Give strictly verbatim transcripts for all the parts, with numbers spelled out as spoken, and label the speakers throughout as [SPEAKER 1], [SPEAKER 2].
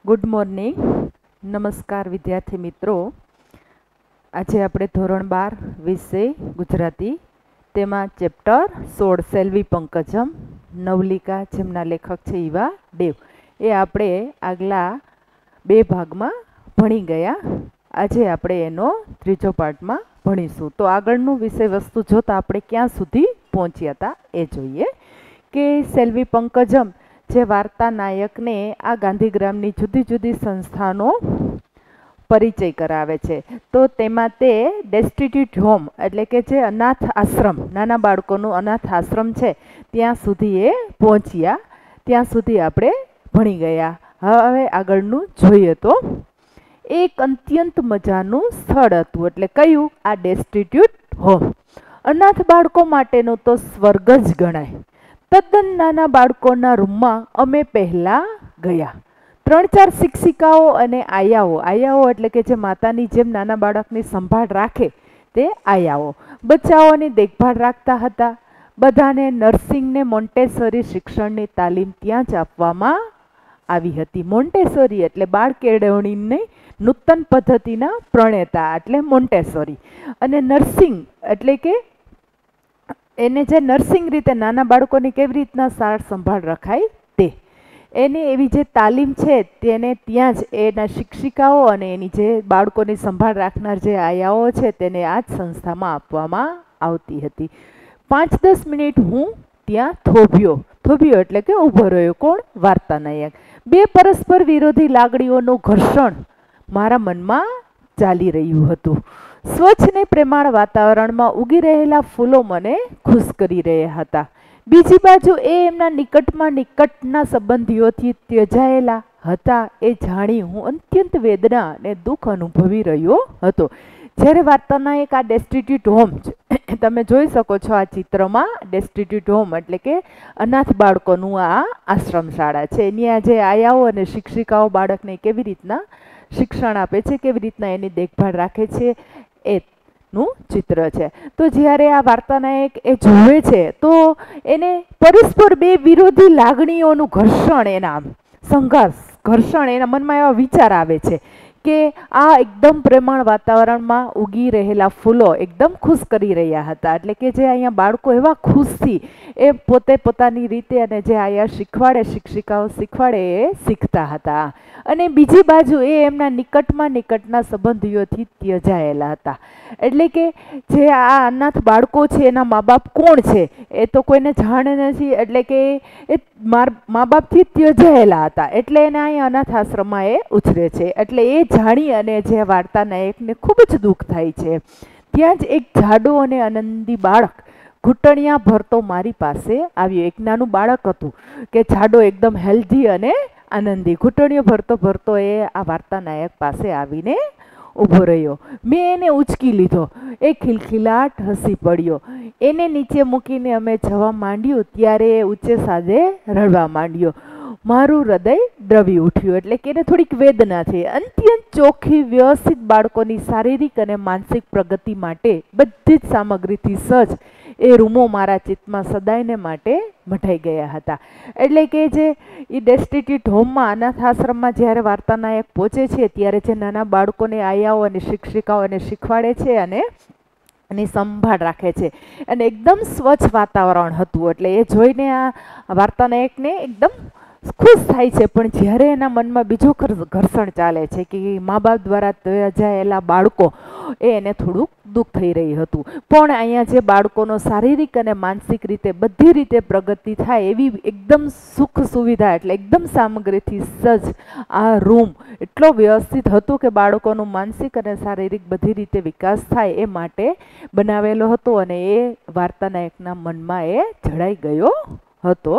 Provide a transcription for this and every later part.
[SPEAKER 1] Good morning. નમસ્કાર વિદ્યાર્થી મિત્રો. આજે આપણે ધોરણ બાર વિષય ગુજરાતી તેમાં ચેપ્ટર સોળ સેલ્વી પંકજમ નવલિકા જેમના લેખક છે ઈવા દેવ એ આપણે આગલા બે ભાગમાં ભણી ગયા. આજે આપણે એનો ત્રીજો પાર્ટમાં ભણીશું. તો આગળનું વિષય વસ્તુ જોતાં આપણે ક્યાં સુધી પહોંચ્યા હતા એ જોઈએ કે સેલ્વી પંકજમ જે વાર્તા નાયકને આ ગાંધીગ્રામની જુદી જુદી સંસ્થાનો પરિચય કરાવે છે. તો તેમાં તે ડેસ્ટિટ્યુટ હોમ એટલે કે જે અનાથ આશ્રમ, નાના બાળકોનું અનાથ આશ્રમ છે ત્યાં સુધી એ પહોંચ્યા. ત્યાં સુધી આપણે ભણી ગયા. હવે આગળનું જોઈએ તો એક અત્યંત મજાનું સ્થળ હતું. એટલે કયું? આ ડેસ્ટિટ્યુટ હોમ. અનાથ બાળકો માટેનું તો સ્વર્ગ જ ગણાય. તદ્દન નાના બાળકોના રૂમમાં અમે પહેલાં ગયા. ત્રણ ચાર શિક્ષિકાઓ અને આયાઓ, આયાઓ એટલે કે જે માતાની જેમ નાના બાળકની સંભાળ રાખે તે આયાઓ બચ્ચાઓની દેખભાળ રાખતા હતા. બધાને નર્સિંગને મોન્ટેસરી શિક્ષણની તાલીમ ત્યાં જ આપવામાં આવી હતી. મોન્ટેસરી એટલે બાળ કેળવણીની નૂતન પદ્ધતિના પ્રણેતા એટલે મોન્ટેસરી. અને નર્સિંગ એટલે કે એને જે નર્સિંગ રીતે નાના બાળકોની કેવી રીતના સાર સંભાળ રખાય તે એની એવી જે તાલીમ છે તેને ત્યાં જ એના શિક્ષિકાઓ અને એની જે બાળકોની સંભાળ રાખનાર જે આયાઓ છે તેને આ જ સંસ્થામાં આપવામાં આવતી હતી. પાંચ દસ મિનિટ હું ત્યાં થોભ્યો. થોભ્યો એટલે કે ઊભો રહ્યો. કોણ? વાર્તા નાયક. બે પરસ્પર વિરોધી લાગણીઓનું ઘર્ષણ મારા મનમાં ચાલી રહ્યું હતું. સ્વચ્છ ને પ્રેમાળ વાતાવરણમાં ઉગી રહેલા ફૂલો મને ખુશ કરી રહ્યા હતા. બીજી બાજુ એ એમના નિકટમાં નિકટના સંબંધીઓથી ત્યજાયેલા હતા એ જાણી હું અત્યંત વેદના અને દુઃખ અનુભવી રહ્યો હતો. જ્યારે વાર્તાના એક આ ડેસ્ટિટ્યુટ હોમ તમે જોઈ શકો છો આ ચિત્રમાં. ડેસ્ટિટ્યુટ હોમ એટલે કે અનાથ બાળકોનું આ આશ્રમ શાળા છે. એની આ જે આયાઓ અને શિક્ષિકાઓ બાળકને કેવી રીતના શિક્ષણ આપે છે, કેવી રીતના એની દેખભાળ રાખે છે એનું ચિત્ર છે. તો જ્યારે આ વાર્તાના એક એ જોવે છે તો એને પરસ્પર બે વિરોધી લાગણીઓનું ઘર્ષણ, એના સંઘર્ષ ઘર્ષણ એના મનમાં એવા વિચાર આવે છે કે આ એકદમ પ્રેમાળ વાતાવરણમાં ઉગી રહેલા ફૂલો એકદમ ખુશ કરી રહ્યા હતા. એટલે કે જે અહીંયા બાળકો એવા ખુશથી એ પોતે પોતાની રીતે અને જે અહીંયા શીખવાડે, શિક્ષિકાઓ શીખવાડે એ શીખતા હતા. અને બીજી બાજુ એ એમના નિકટમાં નિકટના સંબંધીઓથી ત્યજાયેલા હતા. એટલે કે જે આ અનાથ બાળકો છે એના મા બાપ કોણ છે એ તો કોઈને જાણ નથી. એટલે કે એ મા બાપથી ત્યજાયેલા હતા. એટલે એને અહીંયા અનાથ આશ્રમમાં એ ઉછરે છે. એટલે એ જાણી અને જે વાર્તા નાયકને ખૂબ જ દુઃખ થાય છે. ત્યાં જ એક જાડો અને આનંદી બાળક ઘૂંટણિયા ભરતો મારી પાસે આવ્યો. એક નાનું બાળક હતું કે જાડો એકદમ હેલ્ધી અને આનંદી ઘૂંટણીઓ ભરતો ભરતો એ આ વાર્તા નાયક પાસે આવીને ઊભો રહ્યો. મેં એને ઉચકી લીધો. એ ખિલખિલાટ હસી પડ્યો. એને નીચે મૂકીને અમે જવા માંડ્યું ત્યારે એ ઊંચે સાદે રડવા માંડ્યો. મારું હૃદય દ્રવી ઉઠ્યું. એટલે કે એને થોડીક વેદના થઈ. અત્યંત ચોખ્ખી વ્યવસ્થિત બાળકોની શારીરિક અને માનસિક પ્રગતિ માટે બધી જ સામગ્રીથી સજ્જ એ રૂમો મારા ચિત્તમાં સદાયને માટે મઢાઈ ગયા હતા. એટલે કે જે એ ડેસ્ટિટ્યુટ હોમમાં, અનાથ આશ્રમમાં જ્યારે વાર્તા નાયક પહોંચે છે ત્યારે જે નાના બાળકોને આયાઓ અને શિક્ષિકાઓ એને શીખવાડે છે અને એની સંભાળ રાખે છે અને એકદમ સ્વચ્છ વાતાવરણ હતું. એટલે એ જોઈને આ વાર્તા નાયકને એકદમ ખુશ થાય છે. પણ જ્યારે એના મનમાં બીજું ઘર્ષણ ચાલે છે કે મા બાપ દ્વારા ત્યજાયેલા બાળકો એ એને થોડુંક દુઃખ થઈ રહ્યું હતું. પણ અહીંયા જે બાળકોનો શારીરિક અને માનસિક રીતે બધી રીતે પ્રગતિ થાય એવી એકદમ સુખ સુવિધા એટલે એકદમ સામગ્રીથી સજ્જ આ રૂમ એટલો વ્યવસ્થિત હતો કે બાળકોનું માનસિક અને શારીરિક બધી રીતે વિકાસ થાય એ માટે બનાવેલો હતો. અને એ વાર્તા નાયકના મનમાં એ જડાઈ ગયો હતો.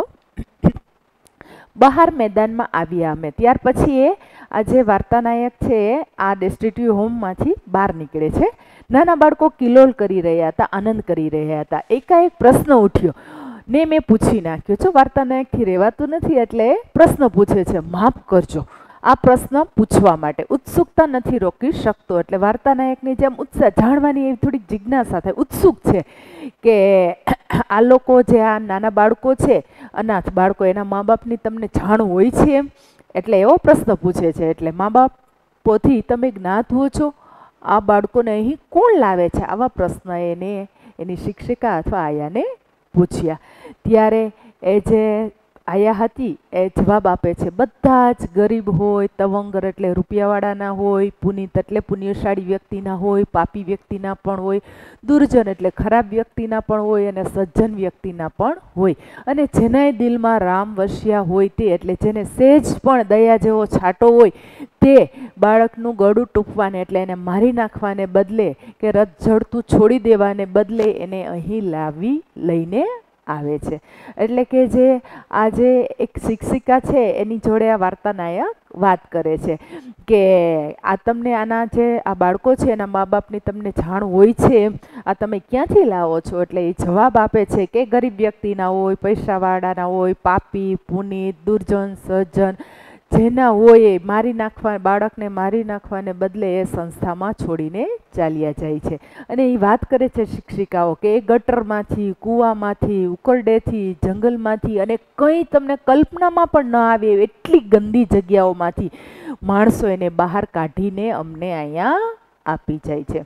[SPEAKER 1] બહાર મેદાનમાં આવ્યા અમે. ત્યાર પછી એ આ જે વાર્તા નાયક છે આ ડેસ્ટિટ્યુટ હોમમાંથી બહાર નીકળે છે. નાના બાળકો કિલોલ કરી રહ્યા હતા, આનંદ કરી રહ્યા હતા. એકાએક પ્રશ્ન ઉઠ્યો ને મેં પૂછી નાખ્યો. છો વાર્તા નાયકથી રહેવાતું નથી એટલે પ્રશ્ન પૂછે છે. માફ કરજો, આ પ્રશ્ન પૂછવા માટે ઉત્સુકતા નથી રોકી શકતો. એટલે વાર્તા નાયકની જેમ ઉત્સાહ જાણવાની એવી થોડીક જિજ્ઞાસા થાય, ઉત્સુક છે કે આ લોકો જે આ નાના બાળકો છે, અનાથ બાળકો, એના મા બાપની તમને જાણ હોય છે એમ એટલે એવો પ્રશ્ન પૂછે છે. એટલે મા બાપોથી તમે જ્ઞાત હો છો, આ બાળકોને અહીં કોણ લાવે છે? આવા પ્રશ્ન એને એની શિક્ષિકા અથવા આયાને પૂછ્યા. ત્યારે એ જે આયા હતી એ જવાબ આપે છે, બધા જ ગરીબ હોય, તવંગર એટલે રૂપિયાવાળાના હોય, પુનિત એટલે પુણ્યશાળી વ્યક્તિના હોય, પાપી વ્યક્તિના પણ હોય, દુર્જન એટલે ખરાબ વ્યક્તિના પણ હોય, અને સજ્જન વ્યક્તિના પણ હોય. અને જેના દિલમાં રામ વસ્યા હોય તે, એટલે જેને સહેજ પણ દયા જેવો છાંટો હોય તે બાળકનું ગળું ટૂંપવાને એટલે એને મારી નાખવાને બદલે કે રથ જડતું છોડી દેવાને બદલે એને અહીં લાવી લઈને આવે છે. એટલે કે જે આજે એક શિક્ષિકા છે એની જોડે આ વાર્તા નાયક વાત કરે છે કે આ તમને આના જે આ બાળકો છે એના મા બાપની તમને જાણ હોય છે, આ તમે ક્યાંથી લાવો છો? એટલે એ જવાબ આપે છે કે ગરીબ વ્યક્તિના હોય, પૈસાવાળાના હોય, પાપી, પુનિત, દુર્જન, સજ્જન જેના હોય એ મારી નાખવા બાળકને મારી નાખવાને બદલે એ સંસ્થામાં છોડીને ચાલ્યા જાય છે. અને એ વાત કરે છે શિક્ષિકાઓ કે એ ગટરમાંથી, કૂવામાંથી, ઉકરડેથી, જંગલમાંથી અને કંઈ તમને કલ્પનામાં પણ ન આવે એટલી ગંદી જગ્યાઓમાંથી માણસો એને બહાર કાઢીને અમને અહીંયા આપી જાય છે.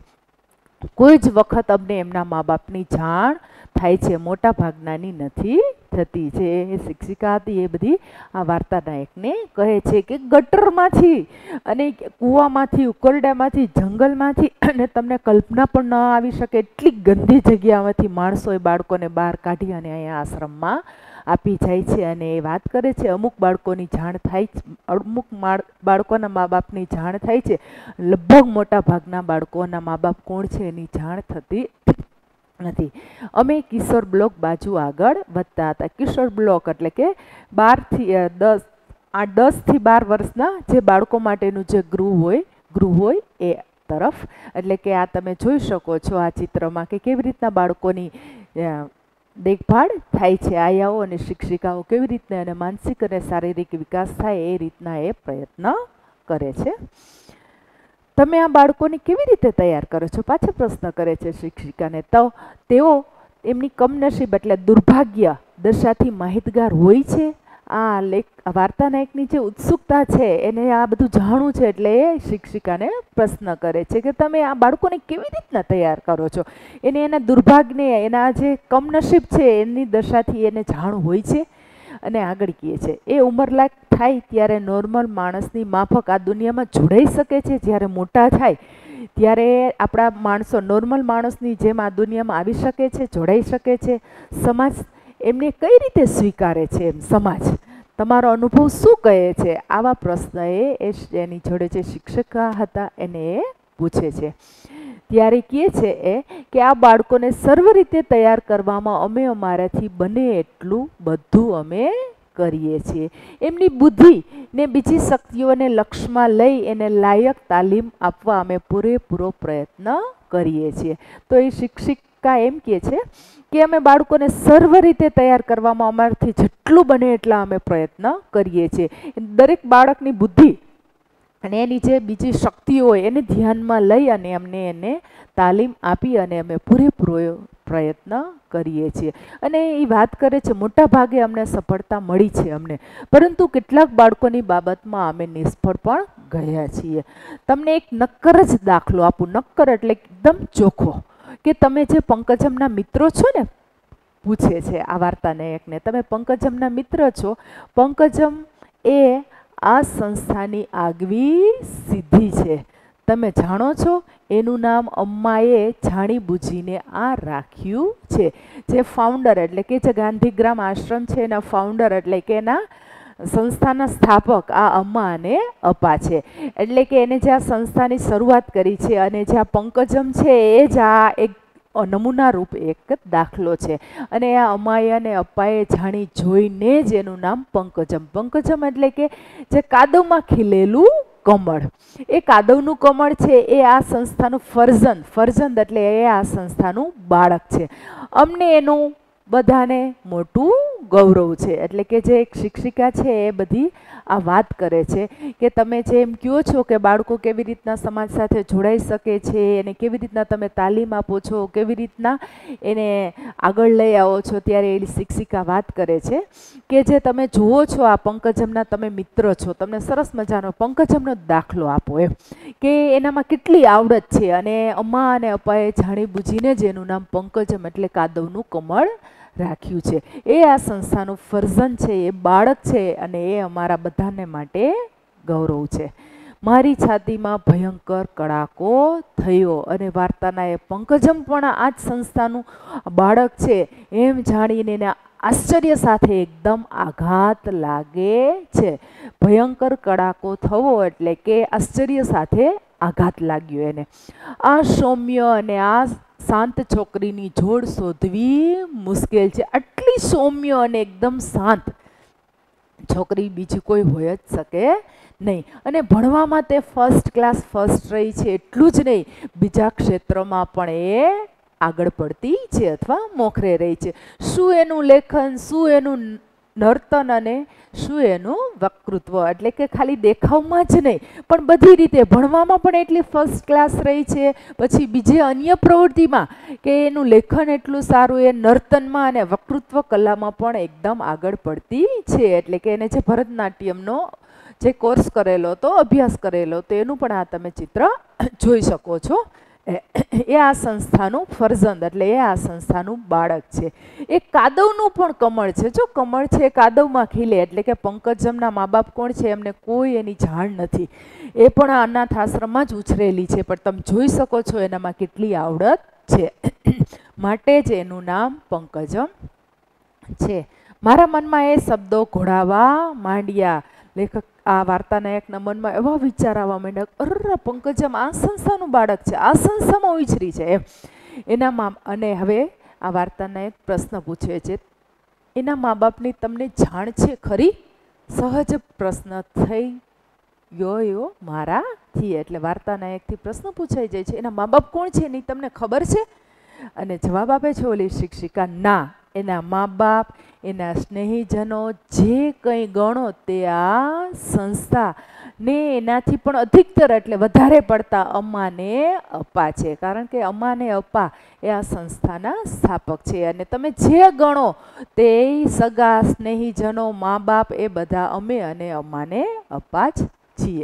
[SPEAKER 1] કોઈ જ વખત અમને એમના મા બાપની જાણ થાય છે, મોટા ભાગનાની નથી થતી. જે શિક્ષિકા હતી એ બધી આ વાર્તા નાયકને કહે છે કે ગટરમાંથી અને કૂવામાંથી, ઉકરડામાંથી, જંગલમાંથી અને તમને કલ્પના પણ ન આવી શકે એટલી ગંદી જગ્યામાંથી માણસો એ બાળકોને બહાર કાઢી અને અહીંયા આશ્રમમાં આપી જાય છે. અને એ વાત કરે છે અમુક બાળકોની જાણ થાય છે, અમુક બાળકોના મા બાપની જાણ થાય છે, લગભગ મોટા ભાગના બાળકોના મા બાપ કોણ છે એની જાણ થતી નથી. અમે કિશોર બ્લોક બાજુ આગળ વધતા હતા. કિશોર બ્લોક એટલે કે બારથી દસ આ દસથી બાર વર્ષના જે બાળકો માટેનું જે ગૃહ હોય ગૃહ હોય એ તરફ. એટલે કે આ તમે જોઈ શકો છો આ ચિત્રમાં કે કેવી રીતના બાળકોની દેખભાળ થાય છે. આયાઓ અને શિક્ષિકાઓ કેવી રીતના એને માનસિક અને શારીરિક વિકાસ થાય એ રીતના એ પ્રયત્ન કરે છે. તમે આ બાળકોને કેવી રીતે તૈયાર કરો છો? પાછો પ્રશ્ન કરે છે શિક્ષિકાને. તો તેઓ એમની કમનસીબ એટલે દુર્ભાગ્ય દશાથી માહિતગાર હોય છે. આ લેખ વાર્તા નાયકની જે ઉત્સુકતા છે એને આ બધું જાણવું છે એટલે એ શિક્ષિકાને પ્રશ્ન કરે છે કે તમે આ બાળકોને કેવી રીતના તૈયાર કરો છો? એને એના દુર્ભાગ્યને એના જે કમનસીબ છે એની દશાથી એને જાણ હોય છે. અને આગળ કહે છે એ ઉંમરલાયક થાય ત્યારે નોર્મલ માણસની માફક આ દુનિયામાં જોડાઈ શકે છે. જ્યારે મોટા થાય ત્યારે આપણા માણસો નોર્મલ માણસની જેમ આ દુનિયામાં આવી શકે છે, જોડાઈ શકે છે. સમાજ એમને કઈ રીતે સ્વીકારે છે? એમ સમાજ તમારો અનુભવ શું કહે છે? આવા પ્રશ્ન એ એની જોડે જે શિક્ષિકા હતા એને એ પૂછે છે. ત્યારે કહે છે એ કે આ બાળકોને સર્વ રીતે તૈયાર કરવામાં અમે અમારાથી બને એટલું બધું અમે કરીએ છીએ. એમની બુદ્ધિ ને બીજી શક્તિઓને લક્ષ્યમાં લઈ એને લાયક તાલીમ આપવા અમે પૂરેપૂરો પ્રયત્ન કરીએ છીએ. તો એ શિક્ષિકા એમ કહે છે કે અમે બાળકોને સર્વ રીતે તૈયાર કરવામાં અમારાથી જેટલું બને એટલા અમે પ્રયત્ન કરીએ છીએ. દરેક બાળકની બુદ્ધિ અને એની જે બીજી શક્તિઓ હોય એને ધ્યાનમાં લઈ અને અમને એને તાલીમ આપી અને અમે પૂરેપૂરો પ્રયત્ન કરીએ છીએ. અને એ વાત કરે છે મોટા ભાગે અમને સફળતા મળી છે અમને, પરંતુ કેટલાક બાળકોની બાબતમાં અમે નિષ્ફળ પણ ગયા છીએ. તમને એક નક્કર જ દાખલો આપું. નક્કર એટલે એકદમ ચોખ્ખો કે તમે જે પંકજમના મિત્રો છો ને, પૂછે છે આ વાર્તા નાયકને, તમે પંકજમના મિત્ર છો. પંકજમ એ આ સંસ્થાની આગવી સિદ્ધિ છે. તમે જાણો છો એનું નામ અમ્માએ જાણી બૂજીને આ રાખ્યું છે. જે ફાઉન્ડર એટલે કે જે ગાંધીગ્રામ આશ્રમ છે એના ફાઉન્ડર એટલે કે એના સંસ્થાના સ્થાપક આ અમ્મા અને અપ્પા છે. એટલે કે એને જે આ સંસ્થાની શરૂઆત કરી છે અને જે આ પંકજમ છે એ જ આ એક નમૂના રૂપ એક દાખલો છે. અને આ અમ્માએ અને અપ્પાએ જાણી જોઈને જ એનું નામ પંકજમ. પંકજમ એટલે કે જે કાદવમાં ખીલેલું કમળ. એ કાદવનું કમળ છે એ આ સંસ્થાનું ફરજંદ ફરજંદ એટલે એ આ સંસ્થાનું બાળક છે. અમને એનું બધાને મોટું ગૌરવ છે. એટલે કે જે એક શિક્ષિકા છે એ બધી આ વાત કરે છે કે તમે જે એમ કહો છો કે બાળકો કેવી રીતના સમાજ સાથે જોડાઈ શકે છે, એને કેવી રીતના તમે તાલીમ આપો છો, કેવી રીતના એને આગળ લઈ આવો છો, ત્યારે એ શિક્ષિકા વાત કરે છે કે જે તમે જુઓ છો આ પંકજમના તમે મિત્ર છો, તમને સરસ મજાનો પંકજમનો દાખલો આપો એમ કે એનામાં કેટલી આવડત છે, અને અમ્મા અને અપ્પાએ જાણી બૂજીને જ એનું નામ પંકજમ એટલે કાદવનું કમળ રાખ્યું છે. એ આ સંસ્થાનું ફરજન છે, એ બાળક છે, અને એ અમારા બધાને માટે ગૌરવ છે. મારી છાતીમાં ભયંકર કડાકો થયો અને વાર્તાના એ પંકજમ પણ આ જ સંસ્થાનું બાળક છે એમ જાણીને એને આશ્ચર્ય સાથે એકદમ આઘાત લાગે છે. ભયંકર કડાકો થવો એટલે કે આશ્ચર્ય સાથે આઘાત લાગ્યો એને. આ સૌમ્ય અને આ શાંત છોકરીની જોડ શોધવી મુશ્કેલ છે. આટલી સૌમ્ય અને એકદમ શાંત છોકરી બીજી કોઈ હોય જ શકે નહીં. અને ભણવામાં તે ફર્સ્ટ ક્લાસ ફર્સ્ટ રહી છે. એટલું જ નહીં, બીજા ક્ષેત્રમાં પણ એ આગળ પડતી છે અથવા મોખરે રહી છે. શું એનું લેખન, શું એનું નર્તન અને શું એનું વક્તૃત્વ, એટલે કે ખાલી દેખાવમાં જ નહીં પણ બધી રીતે ભણવામાં પણ એટલી ફર્સ્ટ ક્લાસ રહી છે. પછી બીજે અન્ય પ્રવૃત્તિમાં કે એનું લેખન એટલું સારું, એ નર્તનમાં અને વક્તૃત્વ કલામાં પણ એકદમ આગળ પડતી છે. એટલે કે એને જે ભરતનાટ્યમનો જે કોર્સ કરેલો હતો, અભ્યાસ કરેલો તો એનું પણ આ તમે ચિત્ર જોઈ શકો છો. એ આ સંસ્થાનું ફરજંદ એટલે એ આ સંસ્થાનું બાળક છે. એ કાદવનું પણ કમળ છે. જો કમળ છે એ કાદવમાં ખીલે, એટલે કે પંકજમના મા બાપ કોણ છે એમને કોઈ એની જાણ નથી. એ પણ આ અનાથ આશ્રમમાં જ ઉછરેલી છે, પણ તમે જોઈ શકો છો એનામાં કેટલી આવડત છે. માટે જ એનું નામ પંકજમ છે. મારા મનમાં એ શબ્દો ઘોડાવા માંડ્યા. લેખક આ વાર્તા નાયકના મનમાં એવા વિચાર આવવા માંડ્યા, અરે પંકજમ આ સંસ્થાનું બાળક છે, આ સંસ્થામાં ઉછરી છે એમ એના મા. અને હવે આ વાર્તા નાયક પ્રશ્ન પૂછે છે, એના મા બાપની તમને જાણ છે ખરી? સહજ પ્રશ્ન થઈ યો યો મારાથી. એટલે વાર્તા નાયકથી પ્રશ્ન પૂછાઈ જાય છે, એના મા બાપ કોણ છે એની તમને ખબર છે? અને જવાબ આપે છે ઓલી શિક્ષિકા, ના, એના મા બાપ, એના સ્નેહીજનો જે કંઈ ગણો તે આ સંસ્થા ને એનાથી પણ અધિકતર એટલે વધારે પડતા અમ્મા ને અપ્પા છે. કારણ કે અમ્મા ને અપ્પા એ આ સંસ્થાના સ્થાપક છે. અને તમે જે ગણો તે સગા સ્નેહીજનો, મા બાપ એ બધા અમે અને અમ્મા ને અપ્પા જ છીએ.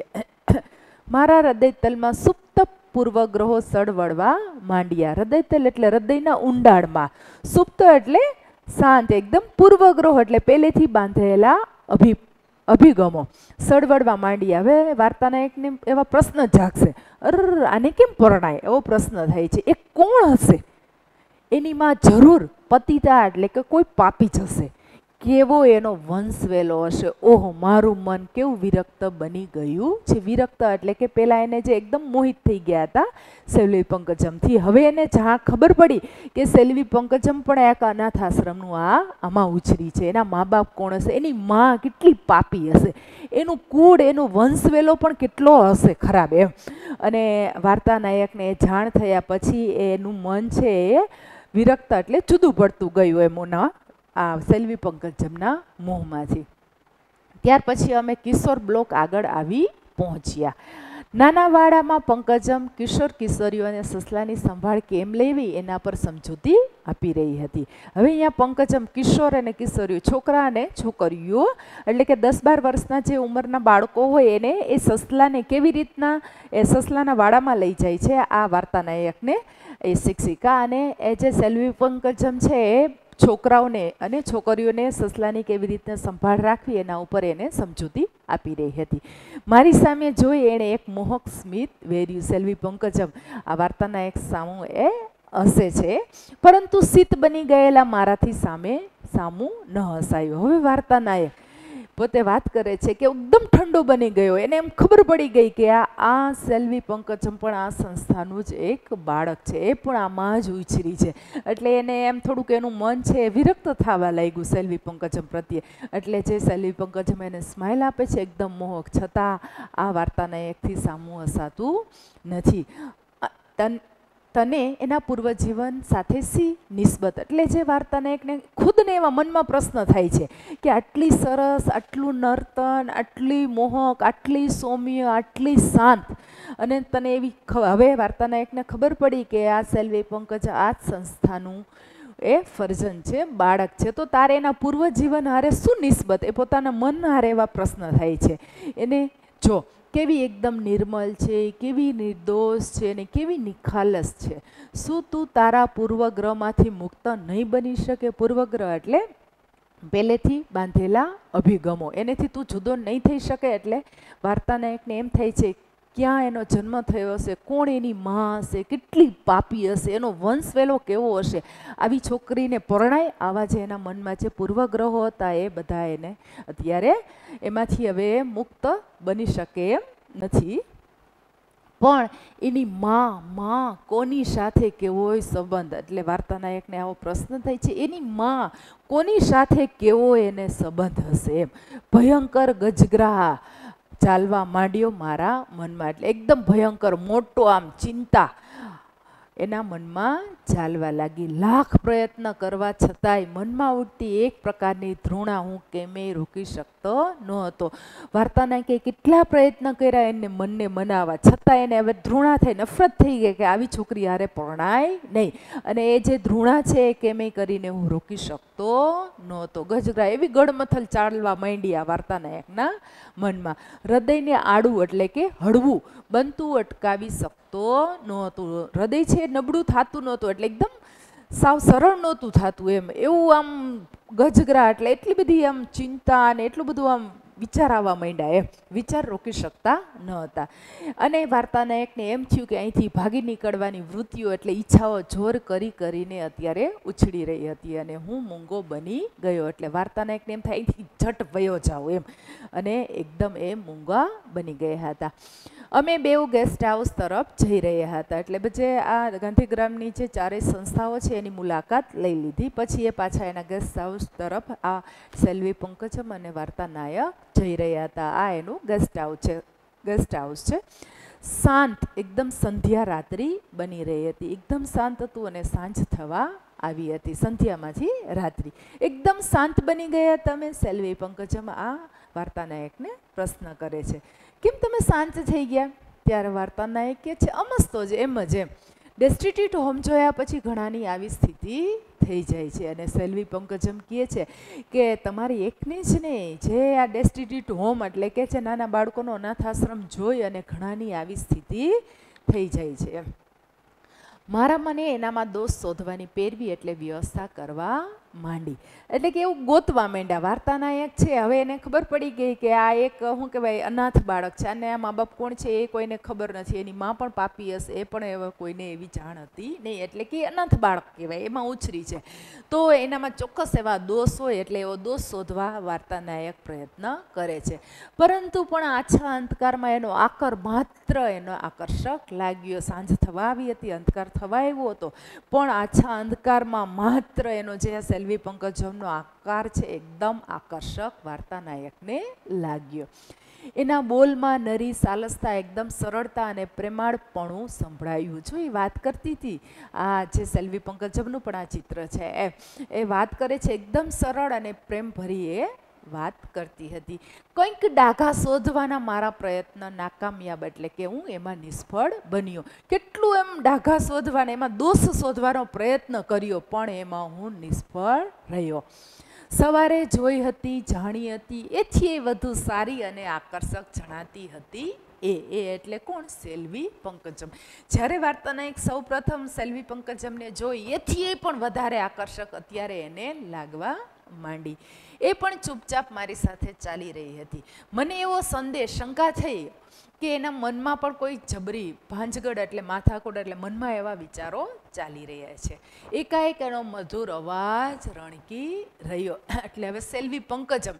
[SPEAKER 1] મારા હૃદયતલમાં સુપ્ત પૂર્વગ્રહો સળવળવા માંડ્યા. હૃદયતલ એટલે હૃદયના ઊંડાણમાં, સુપ્ત એટલે શાંત, એકદમ પૂર્વગ્રહો એટલે પહેલેથી બાંધેલા અભિ અભિગમો સળવળવા માંડ્યા. હવે વાર્તાના એકને એવા પ્રશ્ન જાગશે, અર આને કેમ પરણાય એવો પ્રશ્ન થાય છે. એ કોણ હશે? એની માં જરૂર પતિતા એટલે કે કોઈ પાપી જ હશે. કેવો એનો વંશ વેલો હશે. ઓહો, મારું મન કેવું વિરક્ત બની ગયું છે. વિરક્ત એટલે કે પેલા એને જે એકદમ મોહિત થઈ ગયા હતા સેલ્વી પંકજમથી, હવે એને જ્યાં ખબર પડી કે સેલ્વી પંકજમ પણ એક અનાથ આશ્રમનું આ આમાં ઉછરી છે. એના મા બાપ કોણ હશે? એની માં કેટલી પાપી હશે, એનું કુળ, એનું વંશ વેલો પણ કેટલો હશે ખરાબ એમ. અને વાર્તા નાયકને જાણ થયા પછી એનું મન છે એ વિરક્ત એટલે જુદું પડતું ગયું એમના આ સેલ્વી પંકજમના મોહમાંથી. ત્યાર પછી અમે કિશોર બ્લોક આગળ આવી પહોંચ્યા. નાના વાડામાં પંકજમ કિશોર કિશોરીઓને સસલાની સંભાળ કેમ લેવી એના પર સમજૂતી આપી રહી હતી. હવે અહીંયા પંકજમ કિશોર અને કિશોરીઓ, છોકરા અને છોકરીઓ એટલે કે દસ બાર વર્ષના જે ઉંમરના બાળકો હોય એને એ સસલાને કેવી રીતના એ સસલાના વાડામાં લઈ જાય છે આ વાર્તા નાયકને એ શિક્ષિકા. અને એ જે સેલ્વી પંકજમ છે એ છોકરાઓને અને છોકરીઓને સસલાની કેવી રીતે સંભાળ રાખવી એના ઉપર એને સમજૂતી આપી રહી હતી. મારી સામે જોઈ એણે એક મોહક સ્મિત વેર્યું. સેલ્વી પંકજમ આ વાર્તાના એક સામું એ હસે છે, પરંતુ શીત બની ગયેલા મારાથી સામે સામું ન હસાયું. હવે વાર્તાના એ પોતે વાત કરે છે કે એકદમ ઠંડો બની ગયો. એને એમ ખબર પડી ગઈ કે આ આ સેલ્વી પંકજમ પણ આ સંસ્થાનું જ એક બાળક છે, એ પણ આમાં જ ઉછરી છે. એટલે એને એમ થોડુંક એનું મન છે એ વિરક્ત થવા લાગ્યું સેલ્વી પંકજમ પ્રત્યે. એટલે જે સેલ્વી પંકજમ એને સ્માઇલ આપે છે એકદમ મોહક, છતાં આ વાર્તાના એકથી સામું હસાતું નથી. તને એના પૂર્વજીવન સાથે સી નિસ્બત. એટલે જે વાર્તા નાયકને ખુદને એવા મનમાં પ્રશ્ન થાય છે કે આટલી સરસ, આટલું નર્તન, આટલી મોહક, આટલી સૌમ્ય, આટલી શાંત, અને તને એવી હવે વાર્તા નાયકને ખબર પડી કે આ સેલ્વી પંકજ આ જ સંસ્થાનું એ ફરજન છે, બાળક છે, તો તારે એના પૂર્વજીવન હારે શું નિસ્બત, એ પોતાના મન હારે એવા પ્રશ્ન થાય છે. એને જો કેવી એકદમ નિર્મલ છે, કેવી નિર્દોષ છે, અને કેવી નિખાલસ છે. શું તું તારા પૂર્વગ્રહમાંથી મુક્ત નહીં બની શકે? પૂર્વગ્રહ એટલે પહેલેથી બાંધેલા અભિગમો, એનેથી તું જુદો નહીં થઈ શકે. એટલે વાર્તા નાયકને એમ થાય છે ક્યાં એનો જન્મ થયો હશે, કોણ એની માં હશે, કેટલી પાપી હશે, એનો વંશ વેલો કેવો હશે, આવી છોકરીને પરણાય, આવા જે એના મનમાં જે પૂર્વગ્રહો હતા એ બધા એને અત્યારે એમાંથી હવે મુક્ત બની શકે એમ નથી. પણ એની માં માં કોની સાથે કેવો સંબંધ, એટલે વાર્તા નાયકને આવો પ્રશ્ન થાય છે, એની માં કોની સાથે કેવો એને સંબંધ હશે એમ. ભયંકર ગજગ્રાહ ચાલવા માંડ્યો મારા મનમાં, એટલે એકદમ ભયંકર મોટો આમ ચિંતા એના મનમાં ચાલવા લાગી. લાખ પ્રયત્ન કરવા છતાંય મનમાં ઉઠતી એક પ્રકારની ધૃણા હું કેમેય રોકી શકતો નહોતો. વાર્તા નાયકે કેટલા પ્રયત્ન કર્યા એને મનને મનાવવા, છતાં એને હવે ધૃણા થઈ, નફરત થઈ ગઈ કે આવી છોકરી હારે પરણાય નહીં. અને એ જે ધૃણા છે એ કેમેય કરીને હું રોકી શકતો નહોતો. ગજગરા એવી ગળમથલ ચાલવા માંડી આ વાર્તા નાયકના મનમાં. હૃદયને આડું એટલે કે હળવું બનતું અટકાવી શકતો નહોતું. હૃદય છે નબળું થતું નહોતું, એટલે એકદમ સાવ સરળ નહોતું થતું એમ. એવું આમ ગજગરા એટલે એટલી બધી આમ ચિંતા અને એટલું બધું આમ વિચાર આવવા માંડ્યા એમ, વિચાર રોકી શકતા ન હતા. અને વાર્તા નાયકને એમ થયું કે અહીંથી ભાગી નીકળવાની વૃત્તિઓ એટલે ઈચ્છાઓ જોર કરી કરીને અત્યારે ઉછળી રહી હતી, અને હું મૂંગો બની ગયો. એટલે વાર્તા નાયકને એમ થાય અહીંથી ઝટ વયો જાઓ એમ, અને એકદમ એ મૂંગા બની ગયા હતા. અમે બેઉ ગેસ્ટ હાઉસ તરફ જઈ રહ્યા હતા. એટલે જે આ ગાંધીગ્રામની જે ચારેય સંસ્થાઓ છે એની મુલાકાત લઈ લીધી. પછી એ પાછા એના ગેસ્ટ હાઉસ તરફ આ સેલ્વી પંકજમ અને વાર્તા નાયક જઈ રહ્યા હતા. આ એનું ગેસ્ટ હાઉસ છે ગેસ્ટ હાઉસ છે શાંત, એકદમ સંધ્યા રાત્રિ બની રહી હતી. એકદમ શાંત હતું અને સાંજ થવા આવી હતી. સંધ્યામાંથી રાત્રિ એકદમ શાંત બની ગયા તમે? સેલ્વી પંકજમ આ વાર્તા નાયકને પ્રશ્ન કરે છે. કેમ તમે શાંત થઈ ગયા? ત્યારે વાર્તા નાયક કહે છે અમસ્તો જ, એમ જ એમ. ડેસ્ટિટ્યુટ હોમ જોયા પછી ઘણાની આવી સ્થિતિ થઈ જાય છે. અને સેલ્વી પંકજમ કહે છે કે તમારી એકની જ નહીં, જે આ ડેસ્ટિટ્યુટ હોમ એટલે કે છે નાના બાળકોનો અનાથાશ્રમ જોઈ અને ઘણાની આવી સ્થિતિ થઈ જાય છે એમ. મારા મને એનામાં દોષ શોધવાની પેરવી એટલે વ્યવસ્થા કરવા માંડી. એટલે કે એવું ગોતવા માંડ્યા. વાર્તા નાયક છે હવે એને ખબર પડી ગઈ કે આ એક શું કહેવાય અનાથ બાળક છે, અને આ મા બાપ કોણ છે એ કોઈને ખબર નથી, એની મા પણ પાપી હશે એ પણ હવે કોઈને એવી જાણ હતી નહીં, એટલે કે અનાથ બાળક કહેવાય, એમાં ઉછરી છે. તો એનામાં ચોક્કસ એવા દોષ હોય, એટલે એવો દોષ શોધવા વાર્તા નાયક પ્રયત્ન કરે છે. પરંતુ પણ આછા અંધકારમાં એનો આકર માત્ર એનો આકર્ષક લાગ્યો. સાંજ થવા આવી હતી, અંધકાર થવા આવ્યો હતો, પણ આછા અંધકારમાં માત્ર એનો જે સેલ્વી પંકજમનો આકાર છે એકદમ આકર્ષક વાર્તા નાયકને લાગ્યો. એના બોલમાં નરી સાલસતા, એકદમ સરળતા અને પ્રેમાળપણું સંભળાયું. જો એ વાત કરતી હતી, આ જે સેલ્વી પંકજમનું પણ આ ચિત્ર છે એ એ વાત કરે છે એકદમ સરળ અને પ્રેમભરી એ વાત કરતી હતી. કંઈક ડાઘા શોધવાના મારા પ્રયત્ન નાકામયાબ, એટલે કે હું એમાં નિષ્ફળ બન્યો. કેટલું એમ ડાઘા શોધવાના, એમાં દોષ શોધવાનો પ્રયત્ન કર્યો, પણ એમાં હું નિષ્ફળ રહ્યો. સવારે જોઈ હતી, જાણી હતી, એથી વધુ સારી અને આકર્ષક જણાતી હતી એ એ એટલે કોણ? સેલ્વી પંકજમ. જ્યારે વાર્તા નાયક સૌ પ્રથમ સેલ્વી પંકજમને જોઈ એથી પણ વધારે આકર્ષક અત્યારે એને લાગવા માંડી. એ પણ ચૂપચાપ મારી સાથે ચાલી રહી હતી. મને એવો સંદેશ, શંકા થઈ કે એના મનમાં પણ કોઈ જબરી ભાંજગડ એટલે માથાકૂટ, એટલે મનમાં એવા વિચારો ચાલી રહ્યા છે. એકાએક એનો મધુર અવાજ રણકી રહ્યો. એટલે હવે સેલ્વી પંકજમ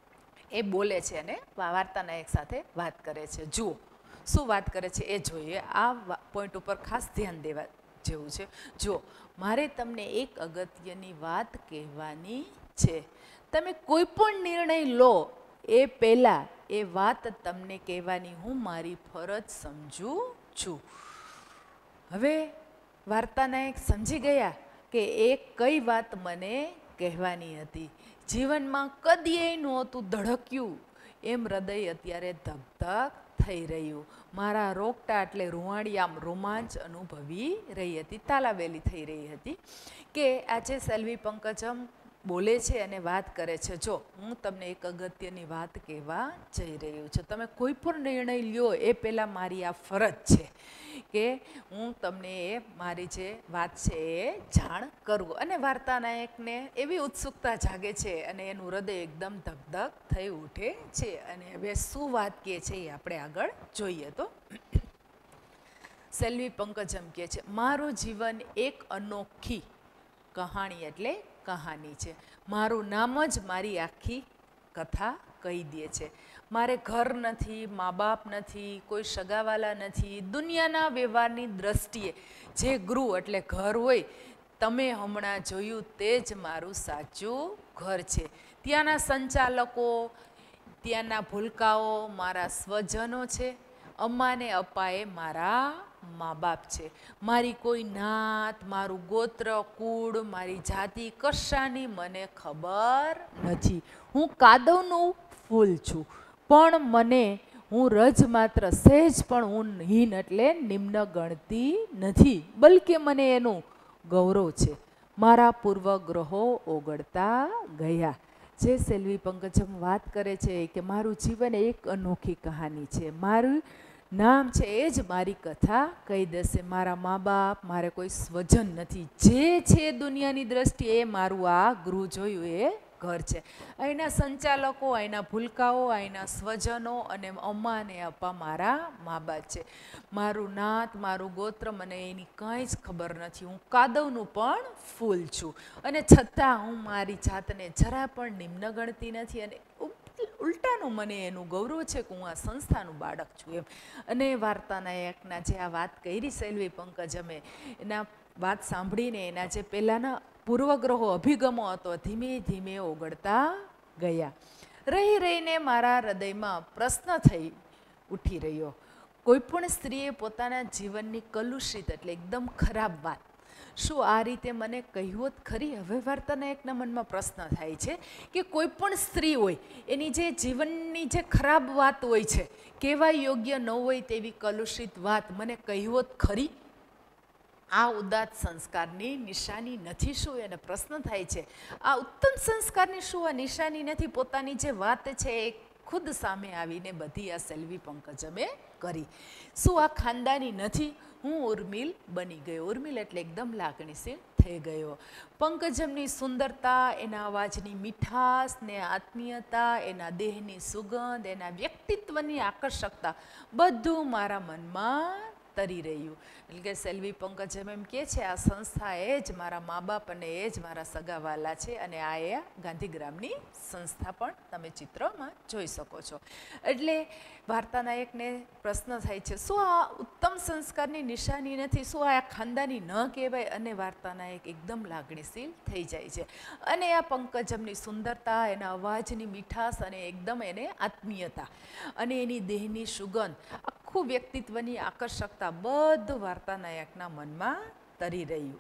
[SPEAKER 1] એ બોલે છે અને વાર્તા નાયક સાથે વાત કરે છે. જુઓ શું વાત કરે છે એ જોઈએ. આ પોઈન્ટ ઉપર ખાસ ધ્યાન દેવા જેવું છે. જો મારે તમને એક અગત્યની વાત કહેવાની છે. તમે કોઈ પણ નિર્ણય લો એ પહેલાં એ વાત તમને કહેવાની હું મારી ફરજ સમજું છું. હવે વાર્તાનાયક સમજી ગયા કે એ કઈ વાત મને કહેવાની હતી. જીવનમાં કદીએ નહોતું ધડક્યું એમ હૃદય અત્યારે ધક ધક થઈ રહ્યું. મારા રોગટા એટલે રૂવાણી આમ રોમાંચ અનુભવી રહી હતી, તાલાવેલી થઈ રહી હતી કે આજે સેલ્વી પંકજમ બોલે છે અને વાત કરે છે. જો હું તમને એક અગત્યની વાત કહેવા જઈ રહ્યું છું. તમે કોઈ પણ નિર્ણય લ્યો એ પહેલાં મારી આ ફરજ છે કે હું તમને એ મારી જે વાત છે એ જાણ કરું. અને વાર્તાનાયકને એવી ઉત્સુકતા જાગે છે અને એનું હૃદય એકદમ ધકધક થઈ ઉઠે છે. અને હવે શું વાત કહે છે એ આપણે આગળ જોઈએ. તો સેલ્વી પંકજમ કહે છે, મારું જીવન એક અનોખી કહાણી એટલે કહાની છે. મારું નામ જ મારી આખી કથા કહી દે છે. મારે ઘર નથી, મા બાપ નથી, કોઈ સગાવાલા નથી. દુનિયાના વ્યવહારની દ્રષ્ટિએ જે ગૃહ એટલે ઘર હોય, તમે હમણાં જોયું તે જ મારું સાચું ઘર છે. ત્યાંના સંચાલકો, ત્યાંના ભૂલકાઓ મારા સ્વજનો છે. અમ્મા ને અપ્પાએ મારા મા બાપ છે. મારી કોઈ નાત, મારું ગોત્ર, કુળ, મારી જાતિ કશાની મને ખબર નથી. હું કાદવનું ફૂલ છું, પણ મને હું રજ માત્ર સહેજ પણ હું હીન એટલે નિમ્ન ગણતી નથી, બલકે મને એનું ગૌરવ છે. મારા પૂર્વગ્રહો ઓગળતા ગયા. જે સેલ્વી પંકજમ વાત કરે છે કે મારું જીવન એક અનોખી કહાની છે, મારું નામ છે એ જ મારી કથા કહી દેશે. મારા મા બાપ, મારે કોઈ સ્વજન નથી. જે છે દુનિયાની દ્રષ્ટિએ એ મારું આ ગૃહ જોયું એ ઘર છે. અહીંના સંચાલકો, અહીંના ભૂલકાઓ, અહીંના સ્વજનો અને અમ્મા અને અપ્પા મારા મા બાપ છે. મારું નાત, મારું ગોત્ર મને એની કંઈ જ ખબર નથી. હું કાદવનું પણ ફૂલ છું અને છતાં હું મારી જાતને જરા પણ નિમ્ન ગણતી નથી અને ઉલટાનું મને એનું ગૌરવ છે કે હું આ સંસ્થાનું બાળક છું એમ. અને વાર્તાનાયકના જે આ વાત કરી સેલ્વી પંકજમે, એના વાત સાંભળીને એના જે પહેલાંના પૂર્વગ્રહો અભિગમો હતો ધીમે ધીમે ઓગળતા ગયા. રહી રહીને મારા હૃદયમાં પ્રશ્ન થઈ ઉઠી રહ્યો. કોઈ પણ સ્ત્રીએ પોતાના જીવનની કલુષિત એટલે એકદમ ખરાબ વાત શું આ રીતે મને કહ્યું જ ખરી? હવે વાર્તાનાયકના મનમાં પ્રશ્ન થાય છે કે કોઈ પણ સ્ત્રી હોય એની જે જીવનની જે ખરાબ વાત હોય છે, કહેવા યોગ્ય ન હોય તેવી કલુષિત વાત મને કહ્યું જ ખરી? આ ઉદાત્ત સંસ્કારની નિશાની નથી શું? એને પ્રશ્ન થાય છે. આ ઉત્તમ સંસ્કારની શું આ નિશાની નથી? પોતાની જે વાત છે એ ખુદ સામે આવીને બધી આ સેલ્વી પંકજમે કરી. શું આ ખાનદાની નથી? હું ઉર્મિલ બની ગયો. ઉર્મિલ એટલે એકદમ લાગણીશીલ થઈ ગયો. પંકજમની સુંદરતા, એના અવાજની મીઠાશ ને આત્મીયતા, એના દેહની સુગંધ, એના વ્યક્તિત્વની આકર્ષકતા બધું મારા મનમાં તરી રહ્યું. એટલે કે સેલ્વી પંકજમ એમ કહે છે આ સંસ્થા એ જ મારા મા બાપ અને એ જ મારા સગાવાલા છે. અને આ એ ગાંધીગ્રામની સંસ્થા પણ તમે ચિત્રમાં જોઈ શકો છો. એટલે વાર્તાનાયકને પ્રશ્ન થાય છે શું આ ઉત્તમ સંસ્કારની નિશાની નથી? શું આ ખાનદાની ન કહેવાય? અને વાર્તાનાયક એકદમ લાગણીશીલ થઈ જાય છે. અને આ પંકજમની સુંદરતા, એના અવાજની મીઠાશ અને એકદમ એને આત્મીયતા અને એની દેહની સુગંધ, આખું વ્યક્તિત્વની આકર્ષકતા બધું વાર્તાનાયકના મનમાં તરી રહ્યું.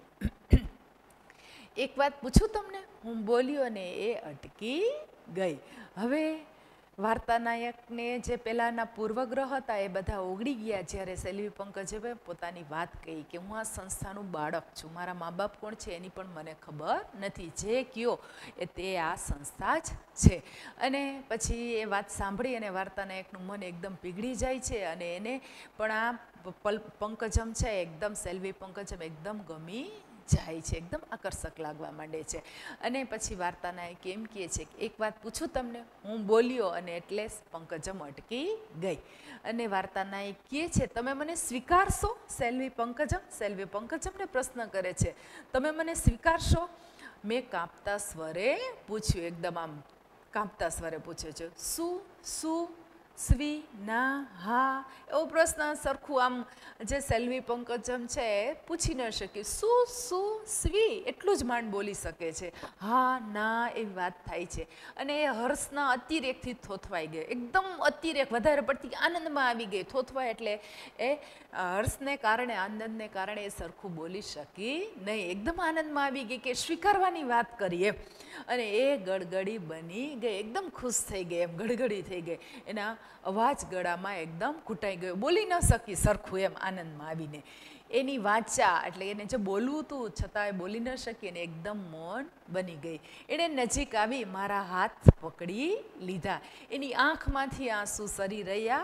[SPEAKER 1] એક વાત પૂછું તમને? હું બોલ્યો અને એ અટકી ગઈ. હવે વાર્તાનાયકને જે પહેલાંના પૂર્વગ્રહ હતા એ બધા ઓગળી ગયા જ્યારે સેલ્વી પંકજમે પોતાની વાત કહી કે હું આ સંસ્થાનું બાળક છું, મારા મા બાપ કોણ છે એની પણ મને ખબર નથી, જે કયો એ તે આ સંસ્થા જ છે. અને પછી એ વાત સાંભળી અને વાર્તાનાયકનું મન એકદમ પીગળી જાય છે અને એને પણ આ પંકજમ છે એકદમ સેલ્વી પંકજમ એકદમ ગમી જાય છે, એકદમ આકર્ષક લાગવા માંડે છે. અને પછી વાર્તાનાયક એમ કહે છે કે એક વાત પૂછું તમને? હું બોલ્યો અને એટલે પંકજમ અટકી ગઈ. અને વાર્તાનાયક કહે છે તમે મને સ્વીકારશો? સેલ્વી પંકજમ સેલ્વી પંકજમને પ્રશ્ન કરે છે તમે મને સ્વીકારશો? મેં કાંપતા સ્વરે પૂછ્યું, એકદમ આમ કાંપતા સ્વરે પૂછે છે. શું શું
[SPEAKER 2] સ્વી, ના, હા એવો પ્રશ્ન સરખું આમ જે સેલ્વી પંકજમ છે એ પૂછી ન શકે. શું, શું, સ્વી એટલું જ માંડ બોલી શકે છે. હા, ના એવી વાત થાય છે. અને એ હર્ષના અતિરેકથી થોથવાઈ ગઈ, એકદમ અતિરેક, વધારે પડતી આનંદમાં આવી ગઈ. થોથવાય એટલે એ હર્ષને કારણે, આનંદને કારણે એ સરખું બોલી શકી નહીં. એકદમ આનંદમાં આવી ગઈ કે સ્વીકારવાની વાત કરી એમ. અને એ ગડગડી બની ગઈ, એકદમ ખુશ થઈ ગઈ, એમ ગડગડી થઈ ગઈ. એના અવાજ ગળામાં એકદમ ઘૂંટાઈ ગયો, બોલી ન શકી સરખું એમ આનંદમાં આવીને. એની વાચા એટલે એને જે બોલવું હતું છતાં એ બોલી ન શકી અને એકદમ મૌન બની ગઈ. એણે નજીક આવી મારા હાથ પકડી લીધા. એની આંખમાંથી આંસુ સરી રહ્યા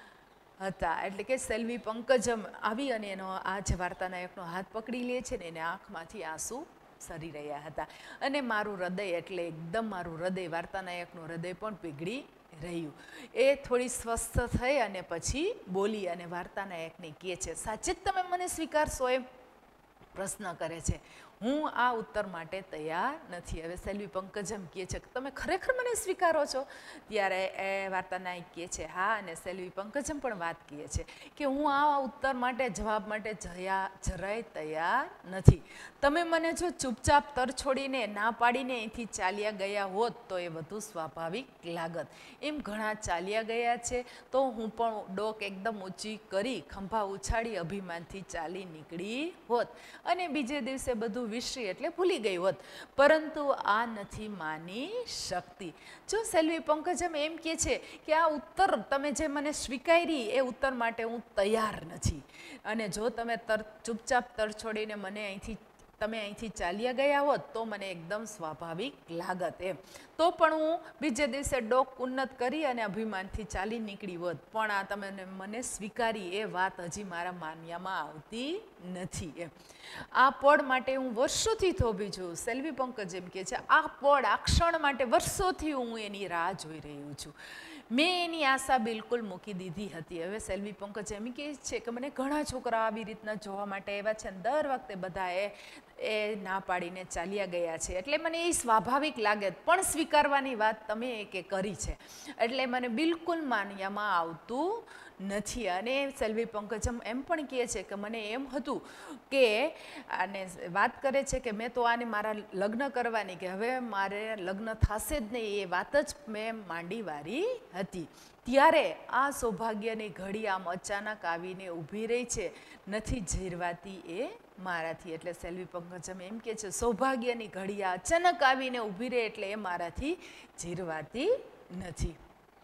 [SPEAKER 2] હતા. એટલે કે સેલ્વી પંકજમ આવી અને એનો આ જે વાર્તાનાયકનો હાથ પકડી લે છે ને એને આંખમાંથી આંસુ સરી રહ્યા હતા. અને મારું હૃદય એટલે એકદમ મારું હૃદય, વાર્તાનાયકનું હૃદય પણ પીગળી રહ્યું. એ થોડી સ્વસ્થ થઈ અને પછી બોલી અને વાર્તાનાયકને કહે છે, સાચે જ તમે મને સ્વીકારશો એમ પ્રશ્ન કરે છે. હું આ ઉત્તર માટે તૈયાર નથી. હવે સેલ્વી પંકજમ કહે છે કે તમે ખરેખર મને સ્વીકારો છો? ત્યારે એ વાર્તાનાયક કહે છે હા. અને સેલ્વી પંકજમ પણ વાત કહે છે કે હું આ ઉત્તર માટે, જવાબ માટે જયા જરાય તૈયાર નથી. તમે મને જો ચૂપચાપ તર છોડીને ના પાડીને અહીંથી ચાલ્યા ગયા હોત તો એ વધુ સ્વાભાવિક લાગત. એમ ઘણા ચાલ્યા ગયા છે તો હું પણ ડોક એકદમ ઊંચી કરી ખંભા ઉછાળી અભિમાનથી ચાલી નીકળી હોત અને બીજે દિવસે બધું વિસરી એટલે ભૂલી ગઈ હોત. પરંતુ આ નથી માની શકતી. જો સેલ્વી પંકજમ એમ કહે છે કે આ ઉત્તર તમે જે મને સ્વીકારી એ ઉત્તર માટે હું તૈયાર નથી. અને જો તમે તર ચૂપચાપ તર છોડીને મને અહીંથી તમે અહીંથી ચાલ્યા ગયા હોત તો મને એકદમ સ્વાભાવિક લાગત એમ. તો પણ હું બીજે દિવસે ડોક ઉન્નત કરી અને અભિમાનથી ચાલી નીકળી હોત. પણ આ તમે મને સ્વીકારી એ વાત હજી મારા માન્યામાં આવતી નથી એમ. આ પળ માટે હું વર્ષોથી થોભી છું. સેલ્વી પંકજ એમ કહે છે આ પળ, આ ક્ષણ માટે વર્ષોથી હું એની રાહ જોઈ રહ્યું છું. મેં એની આશા બિલકુલ મૂકી દીધી હતી. હવે સેલ્વી પંકજ એમ કહે છે કે મને ઘણા છોકરા આવી રીતના જોવા માટે આવ્યા છે અને દર વખતે બધાએ એ ના પાડીને ચાલ્યા ગયા છે. એટલે મને એ સ્વાભાવિક લાગે પણ સ્વીકારવાની વાત તમે એકે કરી છે એટલે મને બિલકુલ માન્યામાં આવતું નથી. અને સેલ્વી પંકજમ એમ પણ કહે છે કે મને એમ હતું કે અને વાત કરે છે કે મેં તો આને મારા લગ્ન કરવાની, કે હવે મારે લગ્ન થશે જ નહીં એ વાત જ મેં માંડી વારી હતી. ત્યારે આ સૌભાગ્યની ઘડી આમ અચાનક આવીને ઊભી રહી છે, નથી ઝીરવાતી એ મારાથી. એટલે સેલ્વી પંકજમ એમ કહે છે સૌભાગ્યની ઘડી આ અચાનક આવીને ઊભી રહે એટલે એ મારાથી ઝીરવાતી નથી.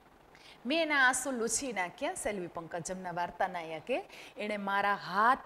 [SPEAKER 2] મેં એના આંસુ લૂછી નાખ્યા. સેલ્વી પંકજમના વાર્તાનાયકે એણે મારા હાથ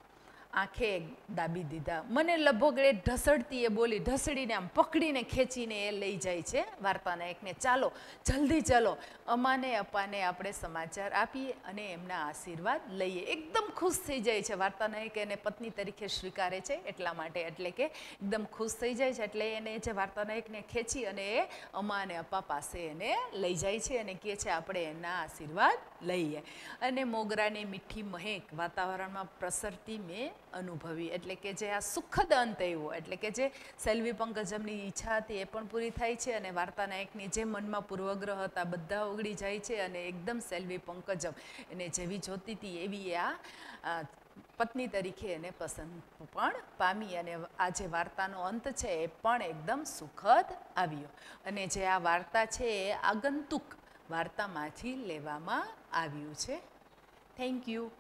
[SPEAKER 2] આંખે દાબી દીધા. મને લભોગળે ઢસડતી એ બોલી, ઢસડીને આમ પકડીને ખેંચીને એ લઈ જાય છે વાર્તાનાયકને. ચાલો જલ્દી ચાલો, અમાને અપાને આપણે સમાચાર આપીએ અને એમના આશીર્વાદ લઈએ. એકદમ ખુશ થઈ જાય છે વાર્તાનાયક, એને પત્ની તરીકે સ્વીકારે છે એટલા માટે. એટલે કે એકદમ ખુશ થઈ જાય છે એટલે એને જે વાર્તાનાયકને ખેંચી અને એ અમા અને અપા પાસે એને લઈ જાય છે અને કહે છે આપણે એના આશીર્વાદ લઈએ. અને મોગરાની મીઠી મહેક વાતાવરણમાં પ્રસરતી મેં અનુભવી. એટલે કે જે આ સુખદ અંત આવ્યો, એટલે કે જે સેલ્વી પંકજમની ઈચ્છા હતી એ પણ પૂરી થાય છે અને વાર્તાનાયકની જે મનમાં પૂર્વગ્રહ હતા બધા ઓગળી જાય છે અને એકદમ સેલ્વી પંકજમ એને જેવી જોતી હતી એવી આ પત્ની તરીકે એને પસંદ પણ પામી. અને આ જે વાર્તાનો અંત છે એ પણ એકદમ સુખદ આવ્યો. અને જે આ વાર્તા છે એ આગંતુક વાર્તામાંથી લેવામાં આવ્યું છે. Thank you.